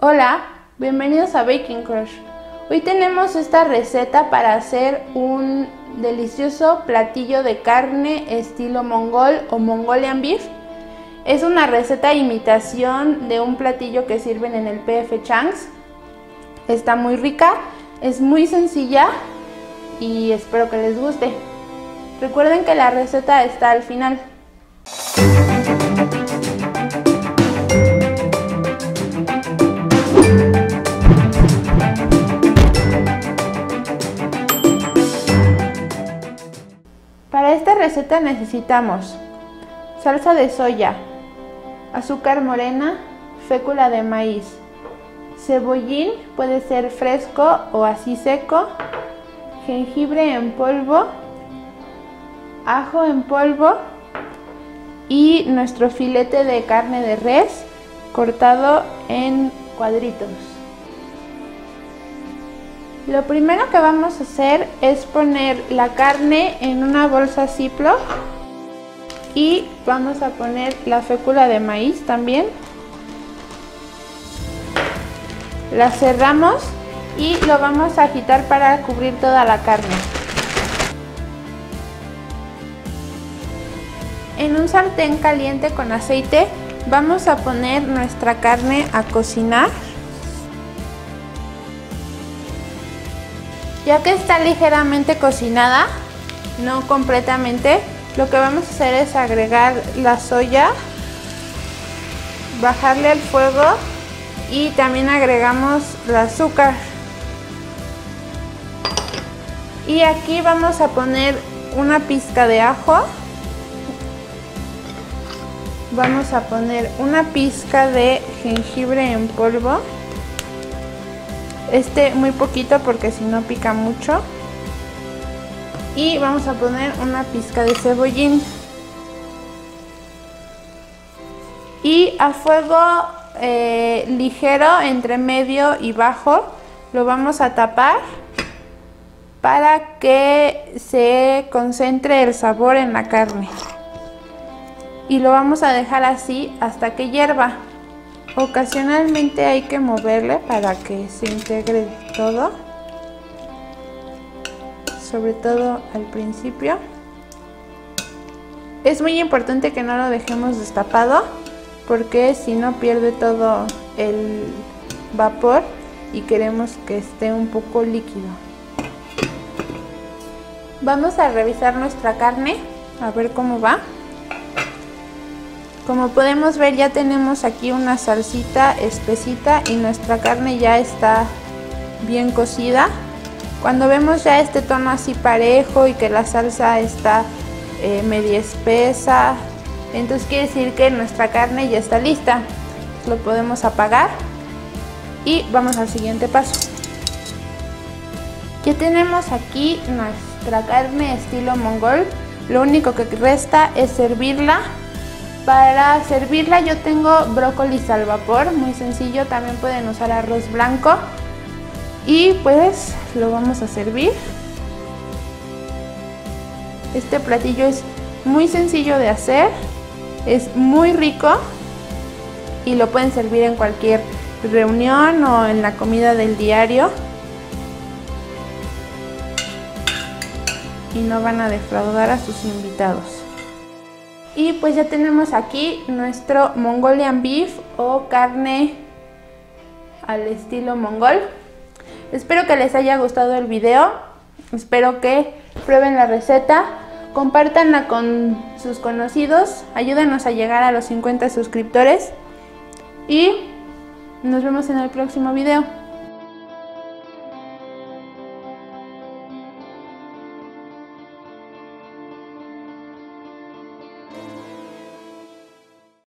Hola, bienvenidos a Baking Crush. Hoy tenemos esta receta para hacer un delicioso platillo de carne estilo mongol o Mongolian beef. Es una receta imitación de un platillo que sirven en el PF Chang's. Está muy rica, es muy sencilla y espero que les guste. Recuerden que la receta está al final. Para esta receta necesitamos salsa de soya, azúcar morena, fécula de maíz, cebollín, puede ser fresco o así seco, jengibre en polvo, ajo en polvo y nuestro filete de carne de res cortado en cuadritos. Lo primero que vamos a hacer es poner la carne en una bolsa Ziploc y vamos a poner la fécula de maíz también. La cerramos y lo vamos a agitar para cubrir toda la carne. En un sartén caliente con aceite vamos a poner nuestra carne a cocinar. Ya que está ligeramente cocinada, no completamente, lo que vamos a hacer es agregar la soya, bajarle el fuego y también agregamos el azúcar. Y aquí vamos a poner una pizca de ajo. Vamos a poner una pizca de jengibre en polvo. Muy poquito porque si no pica mucho. Y vamos a poner una pizca de cebollín. Y a fuego ligero, entre medio y bajo, lo vamos a tapar para que se concentre el sabor en la carne. Y lo vamos a dejar así hasta que hierva. Ocasionalmente hay que moverle para que se integre todo, sobre todo al principio. Es muy importante que no lo dejemos destapado porque si no pierde todo el vapor y queremos que esté un poco líquido. Vamos a revisar nuestra carne a ver cómo va. Como podemos ver, ya tenemos aquí una salsita espesita y nuestra carne ya está bien cocida. Cuando vemos ya este tono así parejo y que la salsa está media espesa, entonces quiere decir que nuestra carne ya está lista. Lo podemos apagar y vamos al siguiente paso. Ya tenemos aquí nuestra carne estilo mongol. Lo único que resta es servirla. Para servirla yo tengo brócolis al vapor, muy sencillo, también pueden usar arroz blanco. Y pues lo vamos a servir. Este platillo es muy sencillo de hacer, es muy rico y lo pueden servir en cualquier reunión o en la comida del diario. Y no van a defraudar a sus invitados. Y pues ya tenemos aquí nuestro Mongolian beef o carne al estilo mongol. Espero que les haya gustado el video. Espero que prueben la receta. Compártanla con sus conocidos. Ayúdenos a llegar a los 50 suscriptores. Y nos vemos en el próximo video.